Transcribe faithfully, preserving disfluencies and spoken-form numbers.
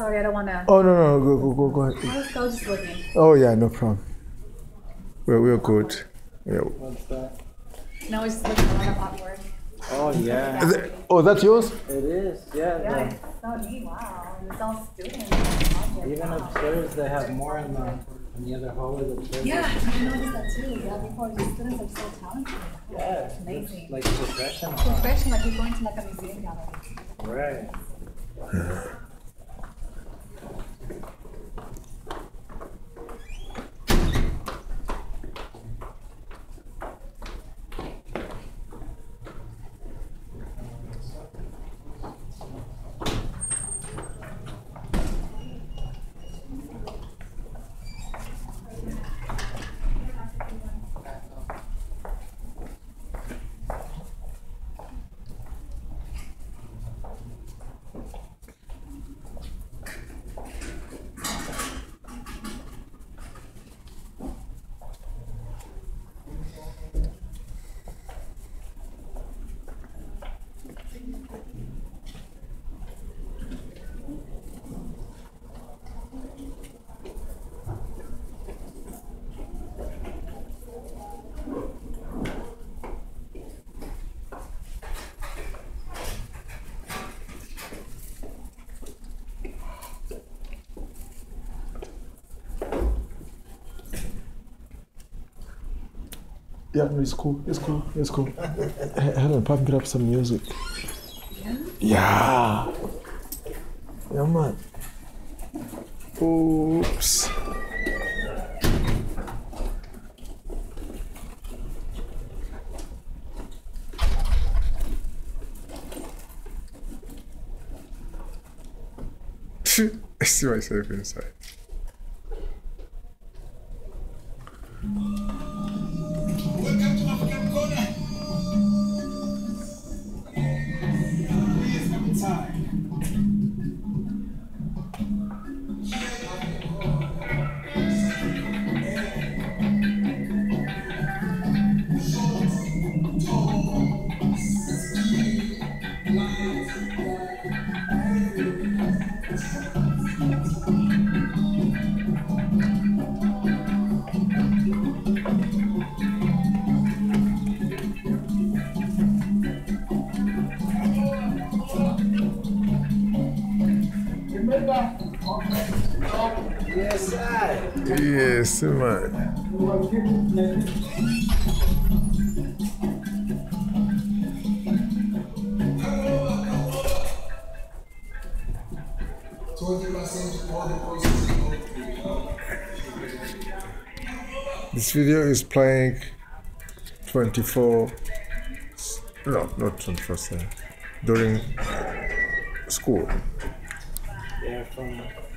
sorry, I don't want to. Oh, no, no, go, go, go, go ahead. I was, I was just looking. Oh, yeah, no problem. We're, we're good. Yeah. What's that? No, I was just looking at a lot of artwork. Oh, yeah. Is it- oh, that's yours? It is, yeah. Yeah, like, it's so neat. Wow. And it's all students. even Wow. upstairs, they have more in the, in the other hallway. Upstairs. Yeah, I noticed that too. Yeah, before the students are so talented. Yeah, It's amazing. like professional. Professional, like you're going to like a museum gallery. Right. Yeah, no, it's cool. It's cool. It's cool. Hey, Helen, pump it up some music. Yeah? Yeah. Yeah, man. Oops. I see myself inside. Welcome to African Corner. Please come inside. Yes, I. Yes, man. This video is playing twenty-four, no, not twenty-four seven, during school. Yeah, from